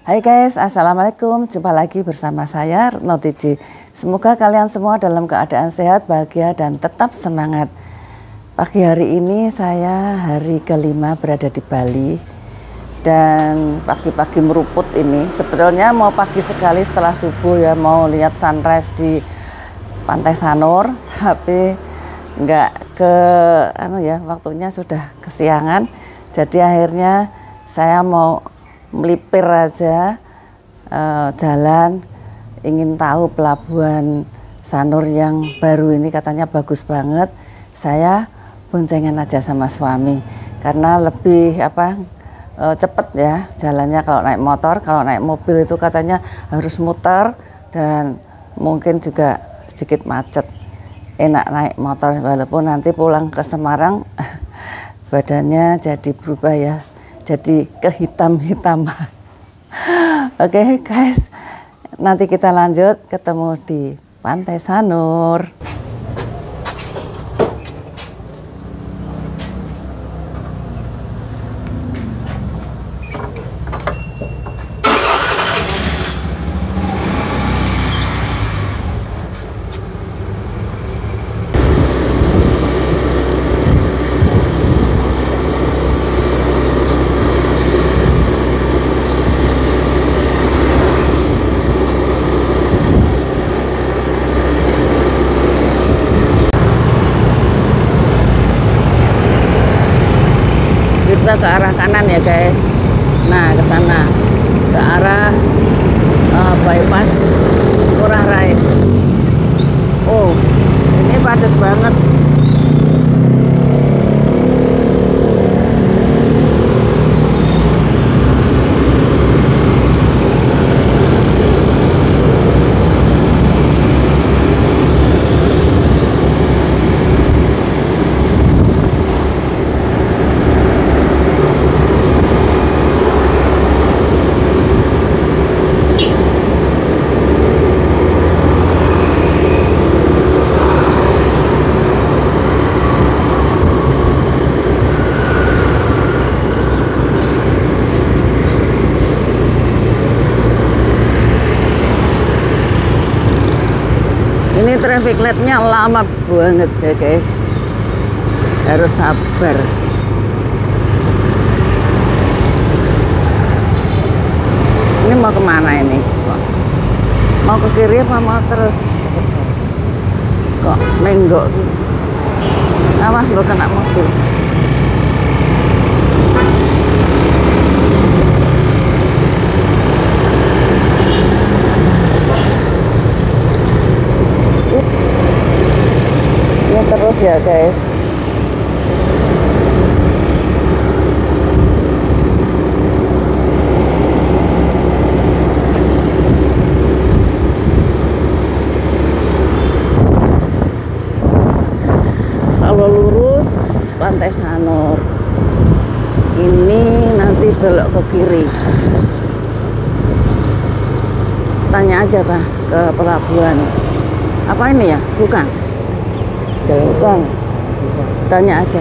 Hai guys, Assalamualaikum. Jumpa lagi bersama saya Retno TJ. Semoga kalian semua dalam keadaan sehat, bahagia, dan tetap semangat. Pagi hari ini saya hari kelima berada di Bali. Dan pagi-pagi meruput ini, sebetulnya mau pagi sekali setelah subuh ya, mau lihat sunrise di Pantai Sanur. Tapi nggak waktunya sudah kesiangan. Jadi akhirnya saya mau melipir aja jalan, ingin tahu pelabuhan Sanur yang baru ini katanya bagus banget. Saya boncengan aja sama suami karena lebih cepet ya jalannya kalau naik motor. Kalau naik mobil itu katanya harus muter dan mungkin juga sedikit macet. Enak naik motor, walaupun nanti pulang ke Semarang badannya jadi berubah ya, jadi kehitam-hitaman. Oke guys, nanti kita lanjut ketemu di Pantai Sanur. Kita ke arah kanan ya guys. Nah, ke sana, ke arah bypass Ngurah Rai. Oh, ini padat banget. Ini traffic light-nya lama banget ya guys, harus sabar. Ini mau kemana ini? Mau ke kiri apa mau terus? Kok menggok? Awas lo kena mobil. Terus ya guys, kalau lurus Pantai Sanur ini nanti belok ke kiri. Tanya aja Pak ke pelabuhan apa ini ya, bukan? Bukan. Tanya aja.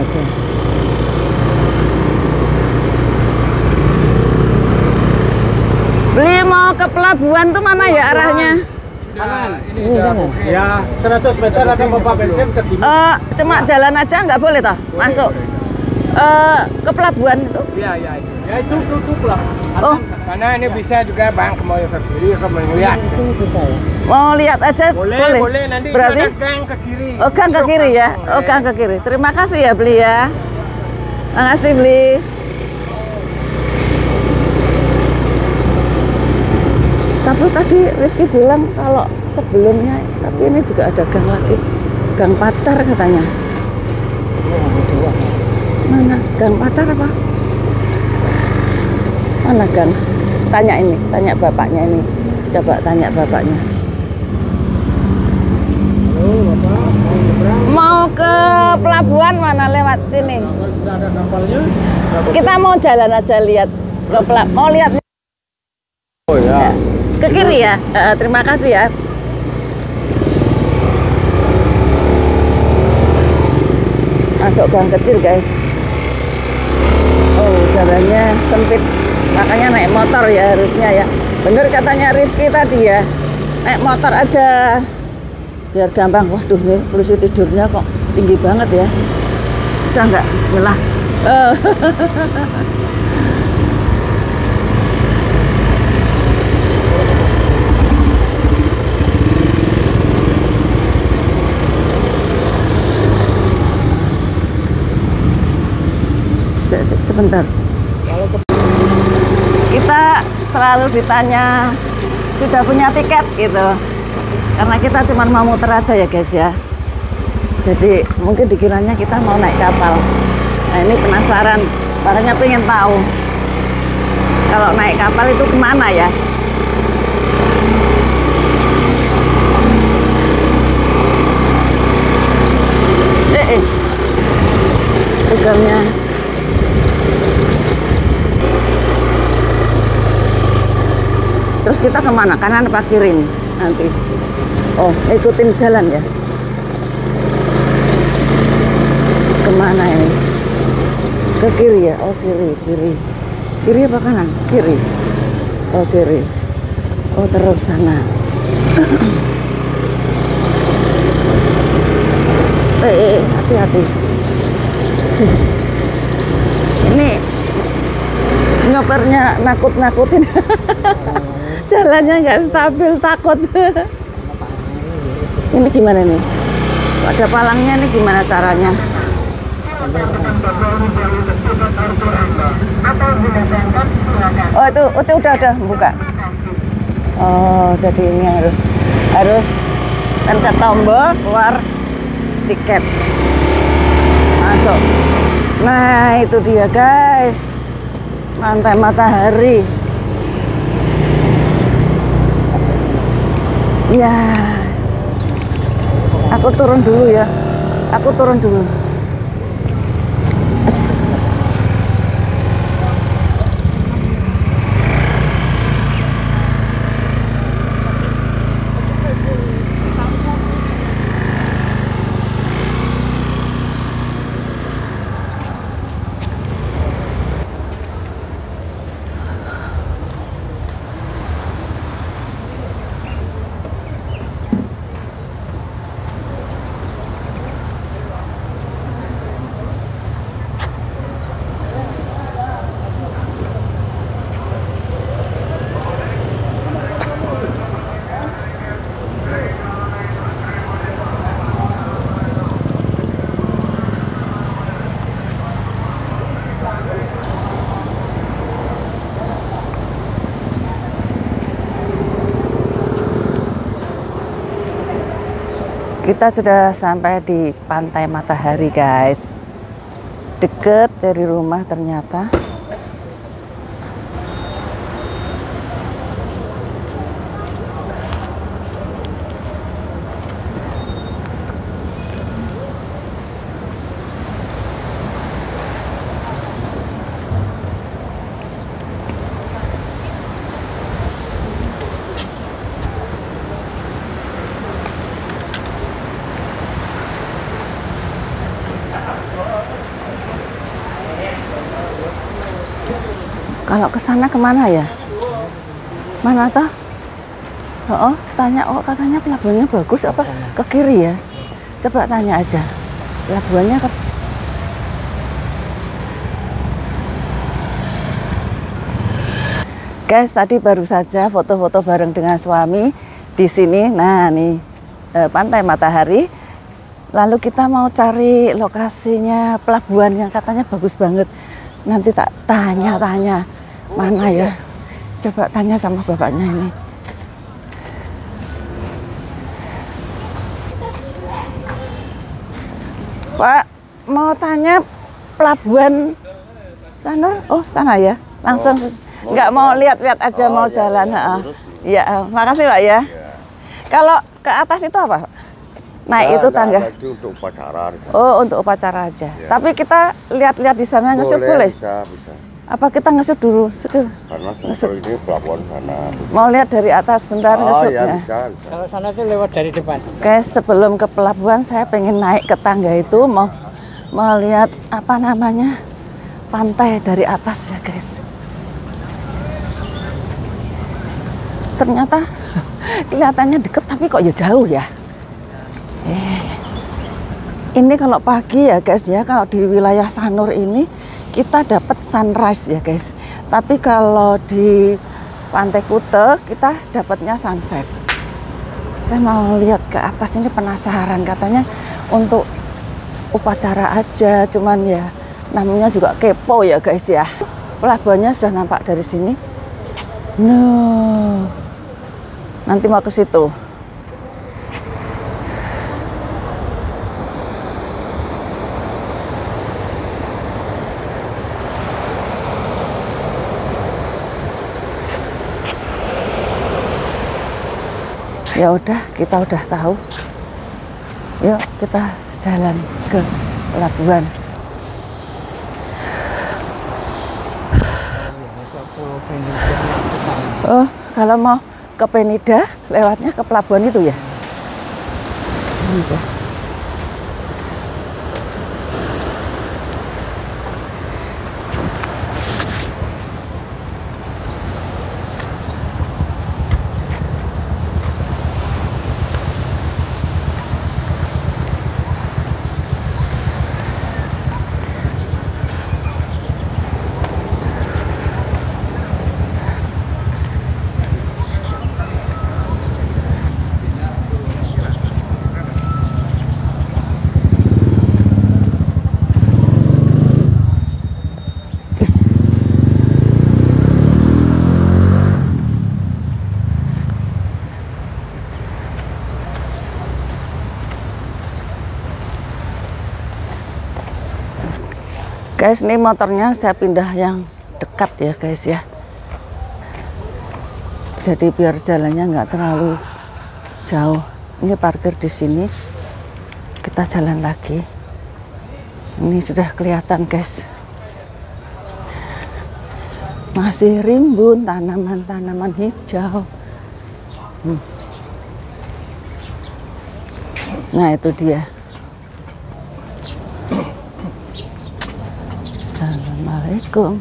Beli mau ke pelabuhan tuh mana ya arahnya? Kanan. Ini ya 100 meter ada pompa bensin ke timur. Cuma jalan aja nggak boleh toh? Masuk. Ke pelabuhan itu? Iya. Ya itu lah. Oh. Karena ini bisa juga Bang mau ke kiri, ke melihat. Mau lihat aja? Boleh. Nanti berarti ada gang ke kiri. Oh, gang ke kiri ya? Oh, gang ke kiri. Terima kasih ya Beli ya. Makasih Beli. Tapi tadi Rifki bilang kalau sebelumnya, tapi ini juga ada gang lagi. Gang Patar katanya. Mana? Gang Patar apa? Mana gang? Tanya bapaknya ini. Coba tanya bapaknya. Mau ke pelabuhan mana lewat sini? Ada kapalnya. Kita mau jalan aja lihat ke pelabuhan. Mau lihat. Oh ya. Ke kiri ya. Terima kasih ya. Masuk gang kecil guys. Oh, jalannya sempit. Makanya naik motor ya harusnya ya. Bener katanya Rifki tadi ya. Naik motor aja biar gampang. Waduh nih kursi tidurnya kok tinggi banget ya. Bisa nggak? Bismillah. Sebentar. Kita selalu ditanya sudah punya tiket gitu. Karena kita cuma mau muter aja ya guys ya. Jadi mungkin dikiranya kita mau naik kapal. Nah ini penasaran, barangnya pengen tahu kalau naik kapal itu kemana ya. Pegangnya. Terus kita kemana? Kanan apa kiri nih nanti? Oh, ikutin jalan ya. Kemana ini? Ke kiri ya? Oh kiri, kiri. Kiri apa kanan? Kiri. Oh kiri. Oh terus sana. Hati-hati. Ini nyopernya nakut-nakutin. Jalannya nggak stabil, takut. Ini gimana nih? Ada palangnya nih, gimana caranya? Oh itu udah buka. Oh jadi ini harus pencet tombol keluar tiket masuk. Nah itu dia guys, Pantai Matahari. Ya, aku turun dulu ya. Aku turun dulu. Kita sudah sampai di Pantai Matahari guys. Deket dari rumah ternyata. Kalau ke sana kemana ya? Mana toh? Oh, tanya. Oh, katanya pelabuhannya bagus apa? Ke kiri ya? Coba tanya aja. Pelabuhannya ke... Guys, tadi baru saja foto-foto bareng dengan suami di sini. Nah, nih Pantai Matahari. Lalu kita mau cari lokasinya pelabuhan yang katanya bagus banget. Nanti tak tanya-tanya. Mana ya? Coba tanya sama bapaknya ini. Pak, mau tanya pelabuhan sana? Oh, sana ya? Langsung nggak mau lihat-lihat aja, mau jalan. Iya, makasih Pak ya. Kalau ke atas itu apa? Naik itu tangga. Untuk upacara. Oh, untuk upacara aja. Ya. Tapi kita lihat-lihat di sana ngesut boleh? Bisa. Apa kita ngesut dulu? Karena ini pelabuhan sana. Mau lihat dari atas bentar ngesutnya. Ya, bisa. Kalau sana tuh lewat dari depan. Guys, sebelum ke pelabuhan saya pengen naik ke tangga itu mau lihat apa namanya pantai dari atas ya guys. ternyata kelihatannya deket tapi kok ya jauh ya. Ini kalau pagi ya guys ya, kalau di wilayah Sanur ini kita dapat sunrise ya guys. Tapi kalau di Pantai Kuta kita dapatnya sunset. Saya mau lihat ke atas ini, penasaran, katanya untuk upacara aja, cuman ya namanya juga kepo ya guys ya. Pelabuhannya sudah nampak dari sini. Nanti mau ke situ. Ya udah, kita udah tahu. Yuk kita jalan ke pelabuhan. Oh, kalau mau ke Penida lewatnya ke pelabuhan itu ya. Ini guys. Guys, ini motornya saya pindah yang dekat ya guys ya. Jadi biar jalannya nggak terlalu jauh. Ini parkir di sini. Kita jalan lagi. Ini sudah kelihatan guys. Masih rimbun tanaman-tanaman hijau. Nah, itu dia. Assalamualaikum.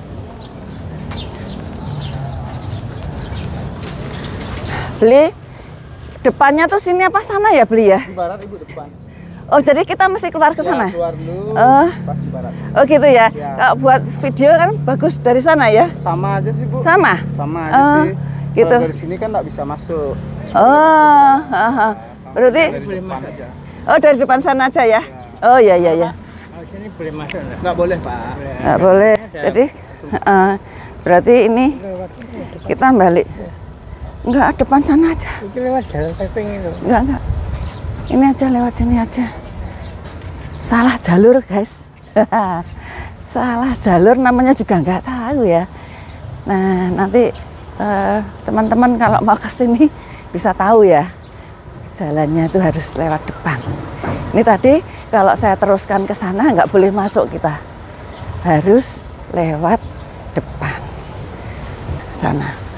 Beli depannya tuh sini apa sana ya beli ya? Di barat ibu depan. Oh, jadi kita mesti keluar ke sana? Ya, keluar dulu. Pas di barat. Oh gitu ya. Ya. Kalau buat video kan bagus dari sana ya? Sama aja sih bu. Sama? Sama aja sih. Gitu. Kalau dari sini kan nggak bisa masuk. Oh, berarti? Dari depan aja. Oh, dari depan sana aja ya? Oh ya ya ya. Sini boleh masuk nggak boleh pak? Nggak boleh. Jadi berarti ini kita balik. Enggak, depan sana aja. Itu lewat jalan pepeng itu. Enggak. Ini aja, lewat sini aja. Salah jalur guys. Salah jalur, namanya juga nggak tahu ya. Nah nanti teman-teman kalau mau ke sini bisa tahu ya. Jalannya itu harus lewat depan. Ini tadi kalau saya teruskan ke sana nggak boleh masuk kita. Harus lewat depan. Sana.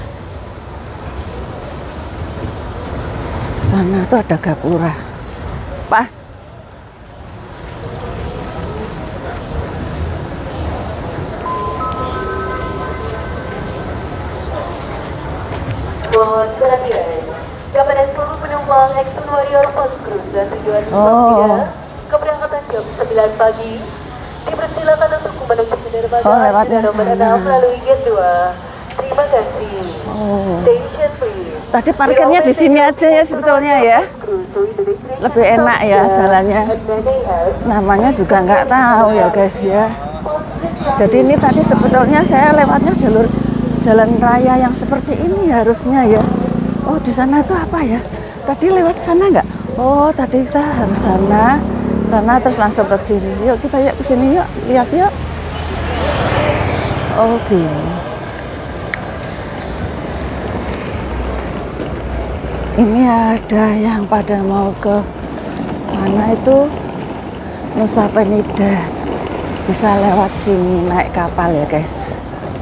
Sana tuh ada gapura. Pak. Mohon perhatian kepada seluruh penumpang Exxon Warrior Post Cruise dan tujuan Nusantara keberangkatan jam 9 pagi dipersilakan untuk menuju ke dermaga dengan nomor 6 melalui gate 2. Terima kasih. Station please. Tadi parkirnya di sini aja ya sebetulnya ya. Lebih enak ya jalannya. Namanya juga nggak tahu ya guys ya. Jadi ini tadi sebetulnya saya lewatnya jalur jalan raya yang seperti ini harusnya ya. Oh di sana itu apa ya? Tadi lewat sana nggak? Oh tadi kita harus sana terus langsung ke kiri. Yuk kita yuk ke sini yuk, lihat yuk. Oh gini. Ini ada yang pada mau ke mana itu Nusa Penida, bisa lewat sini naik kapal ya guys.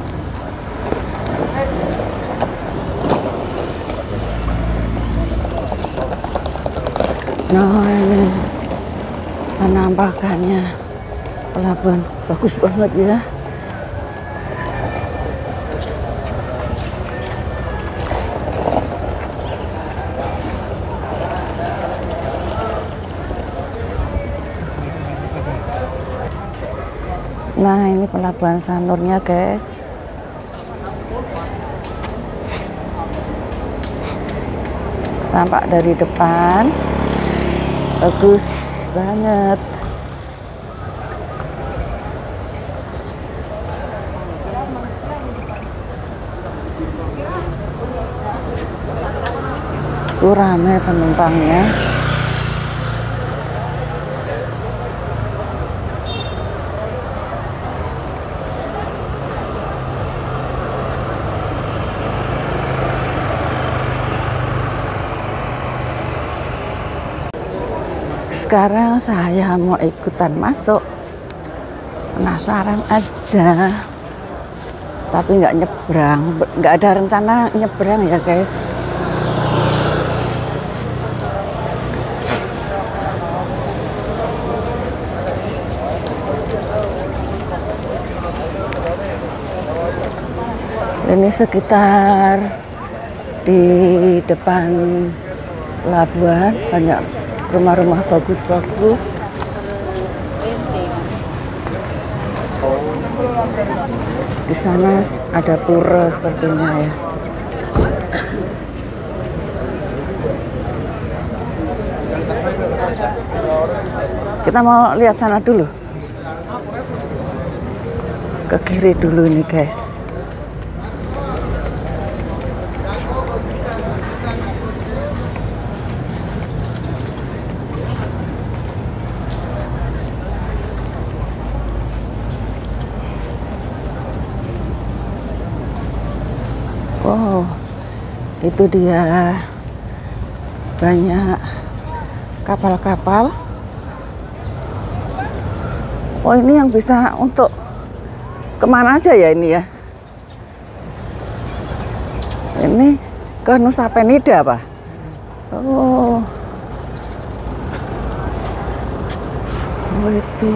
Nah ini penampakannya pelabuhan bagus banget ya. ini Pelabuhan Sanurnya, guys. Tampak dari depan bagus banget. Tuh ramai penumpangnya. Sekarang saya mau ikutan masuk, penasaran aja, tapi nggak nyebrang, nggak ada rencana nyebrang ya guys. Ini sekitar di depan pelabuhan banyak rumah-rumah bagus-bagus. Di sana ada pura sepertinya ya. Kita mau lihat sana dulu. Ke kiri dulu nih guys. Oh, itu dia banyak kapal-kapal. Oh, ini yang bisa untuk kemana aja ya ini ya? Ini ke Nusa Penida apa? Oh, oh itu.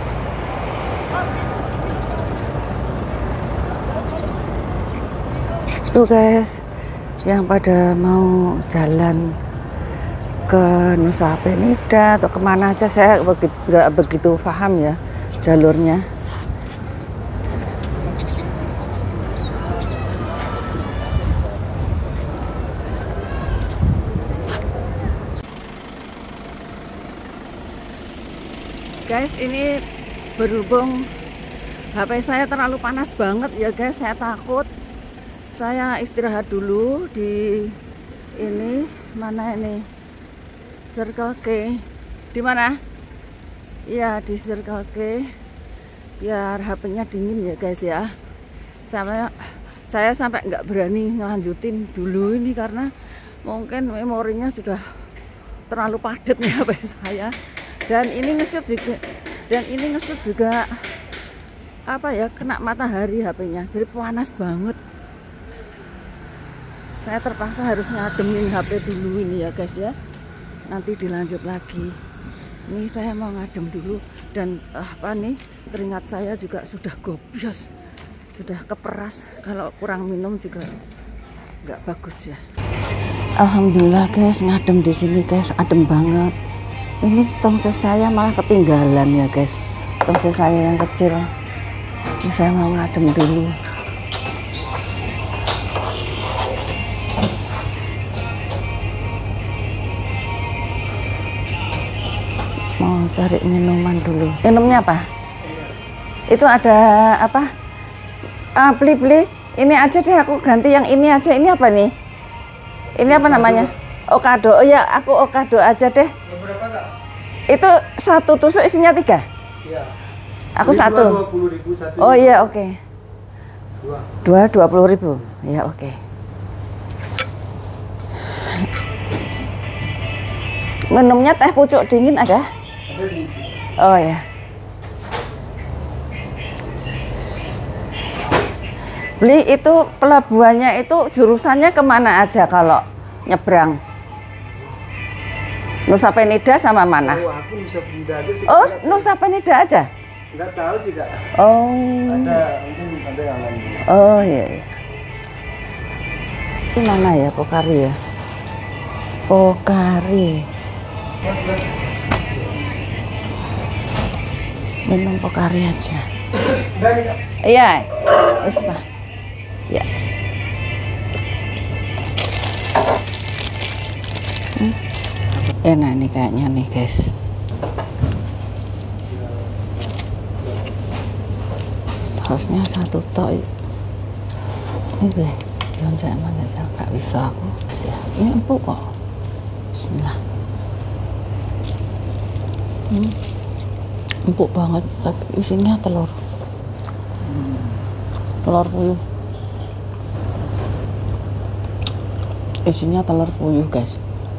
Tuh guys, yang pada mau jalan ke Nusa Penida atau kemana aja, saya nggak begitu paham ya jalurnya. Guys, ini berhubung HP saya terlalu panas banget ya guys, saya takut. Saya istirahat dulu di ini, mana ini? Circle K. Di mana? Iya, di Circle K. Biar HP-nya dingin ya guys ya. Saya sampai nggak berani ngelanjutin dulu ini karena mungkin memorinya sudah terlalu padat nih HP saya. Dan ini nge-shoot juga apa ya, kena matahari HP-nya. Jadi panas banget. Saya terpaksa harus ngademin HP dulu ini ya guys ya. Nanti dilanjut lagi. Ini saya mau ngadem dulu. Dan apa nih, keringat saya juga sudah gobios, sudah keperas. Kalau kurang minum juga nggak bagus ya. Alhamdulillah guys, ngadem di sini guys, adem banget. Ini tongses saya malah ketinggalan ya guys. Tongses saya yang kecil. Ini saya mau ngadem dulu. Mau cari minuman dulu. Minumnya apa? Itu ada apa? Beli. Ini aja deh, aku ganti yang ini aja. Ini apa nih? Ini apa namanya? Okado. Oh ya, aku okado aja deh. Itu satu tusuk isinya 3? Iya. Aku satu. 20.000 satu. Oh iya, oke. Dua 20.000. Ya oke. Minumnya teh pucuk dingin ada? Oh ya. Beli itu pelabuhannya itu jurusannya kemana aja kalau nyebrang? Nusa Penida sama mana? Oh, aku Nusa Penida aja sih. Oh, Nusa Penida aja? Nggak tahu sih kak. Oh. Mungkin ada yang lain. Oh iya. Ini mana ya Pokari ya? Pokari. Minum Pokari aja. Iya, wis Pak. Ya. Enak nih kayaknya nih guys. Sausnya satu tok. Ini deh, jangan aja nggak bisa aku. Ya, ini empuk kok. Bismillah. Empuk banget, tapi isinya telur. Telur puyuh. Isinya telur puyuh guys.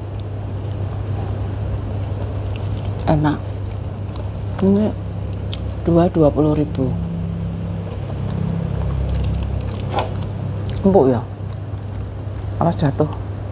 Enak. Ini 20.000. Empuk ya. Awas jatuh.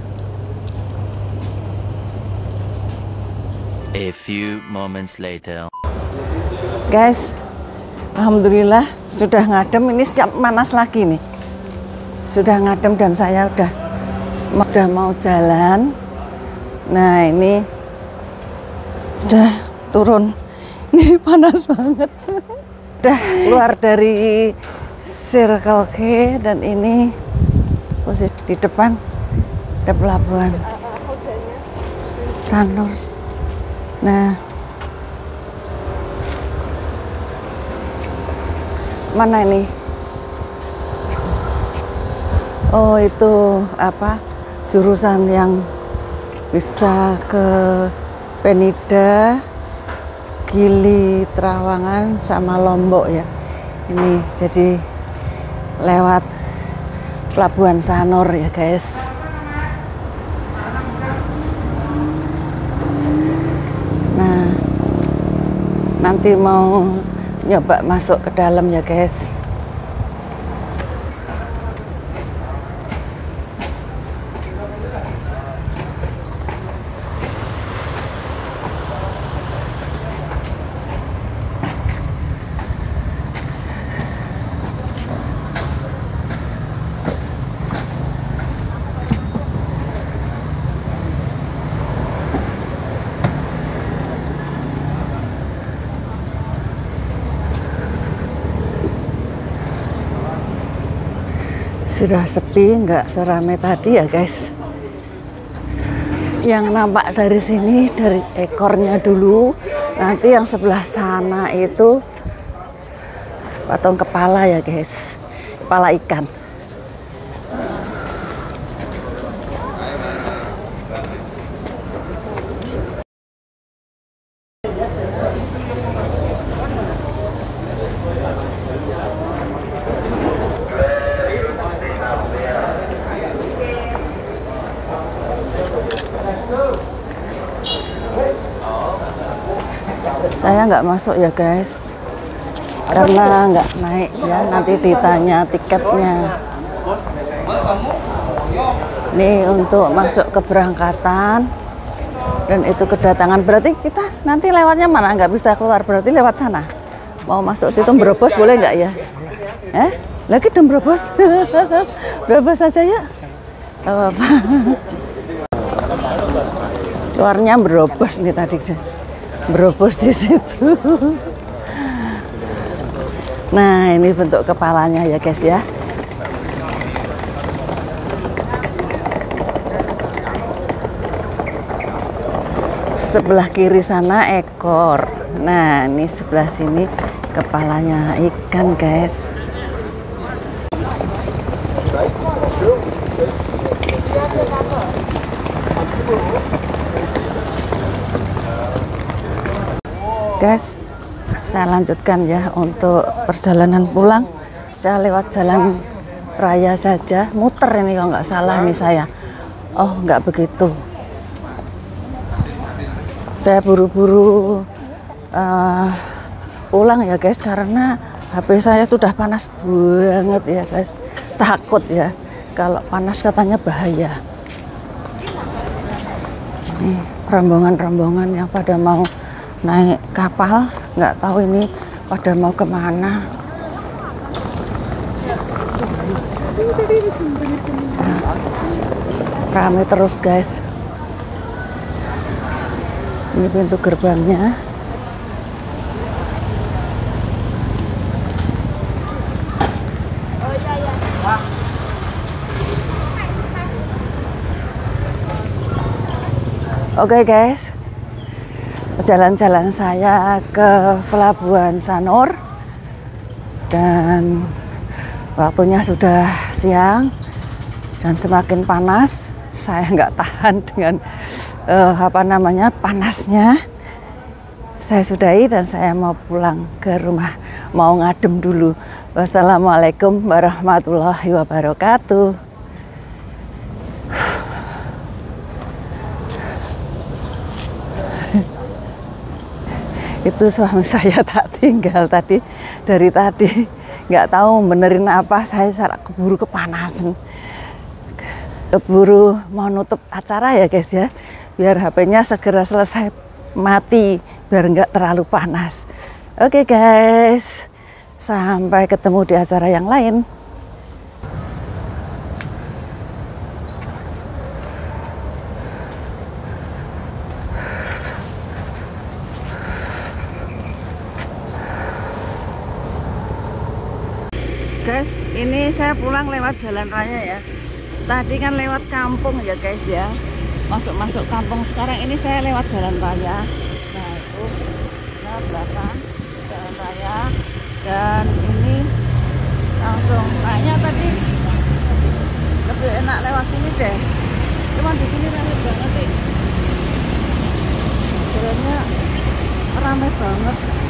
A few moments later. Guys, alhamdulillah sudah ngadem, ini siap manas lagi nih. Sudah ngadem dan saya udah mau jalan. Nah, ini sudah turun. Ini panas banget. Udah keluar dari Circle K dan ini posisi di depan ada pelabuhan Sanur. Nah, mana ini? Oh, itu apa? Jurusan yang bisa ke Penida, Gili, Trawangan, sama Lombok ya. Ini jadi lewat Pelabuhan Sanur ya guys. Nah, nanti mau nyoba masuk ke dalam ya guys. Sudah sepi, nggak seramai tadi ya guys. Yang nampak dari sini, dari ekornya dulu, nanti yang sebelah sana itu patung kepala ya guys, kepala ikan. Saya nggak masuk ya guys, karena nggak naik ya, nanti ditanya tiketnya. Ini untuk masuk keberangkatan dan itu kedatangan, berarti kita nanti lewatnya mana? Nggak bisa keluar, berarti lewat sana. Mau masuk situ Brebes boleh nggak ya? Lagi dong Brebes. Brebes aja ya. Apa-apa. Keluarnya Brebes nih tadi guys. Brebes di situ. Nah, ini bentuk kepalanya ya guys ya. Sebelah kiri sana ekor. Nah, ini sebelah sini kepalanya ikan guys. Guys, saya lanjutkan ya untuk perjalanan pulang. Saya lewat jalan raya saja, muter ini kalau nggak salah nih saya. Oh, nggak begitu. Saya buru-buru pulang ya guys, karena HP saya sudah panas banget ya guys. Takut ya, kalau panas katanya bahaya. Ini rombongan-rombongan yang pada mau naik kapal, nggak tahu ini pada mau kemana. Nah, ramai terus guys. Ini pintu gerbangnya. Oke guys, jalan-jalan saya ke Pelabuhan Sanur dan waktunya sudah siang dan semakin panas. Saya nggak tahan dengan panasnya. Saya sudahi dan saya mau pulang ke rumah, mau ngadem dulu. Wassalamualaikum warahmatullahi wabarakatuh. Itu suami saya tak tinggal tadi, dari tadi nggak tahu benerin apa, saya keburu kepanasan, keburu mau nutup acara ya guys ya, biar HP-nya segera selesai mati, biar nggak terlalu panas. Oke guys, sampai ketemu di acara yang lain. Guys, ini saya pulang lewat jalan raya ya. Tadi kan lewat kampung ya guys ya. Masuk kampung. Sekarang ini saya lewat jalan raya. Nah itu, nah belakang jalan raya. Dan ini langsung kayaknya tadi lebih enak lewat sini deh. Cuman di sini ramai banget nih. Jalannya ramai banget.